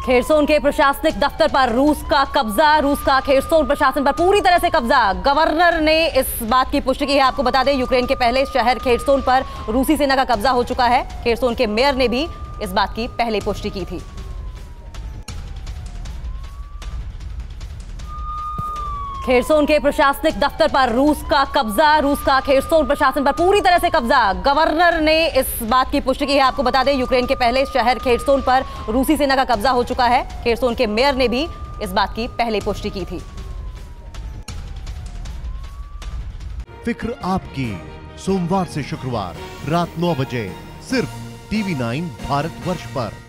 Kherson के प्रशासनिक दफ्तर पर रूस का कब्जा। रूस का खेरसोन प्रशासन पर पूरी तरह से कब्जा। गवर्नर ने इस बात की पुष्टि की है। आपको बता दें, यूक्रेन के पहले शहर खेरसोन पर रूसी सेना का कब्जा हो चुका है। खेरसोन के मेयर ने भी इस बात की पहले पुष्टि की थी। खेरसोन के प्रशासनिक दफ्तर पर रूस का कब्जा। रूस का खेरसोन प्रशासन पर पूरी तरह से कब्जा। गवर्नर ने इस बात की पुष्टि की है। आपको बता दें, यूक्रेन के पहले शहर खेरसोन पर रूसी सेना का कब्जा हो चुका है। खेरसोन के मेयर ने भी इस बात की पहले पुष्टि की थी। फिक्र आपकी, सोमवार से शुक्रवार रात 9 बजे सिर्फ TV9 भारतवर्ष पर।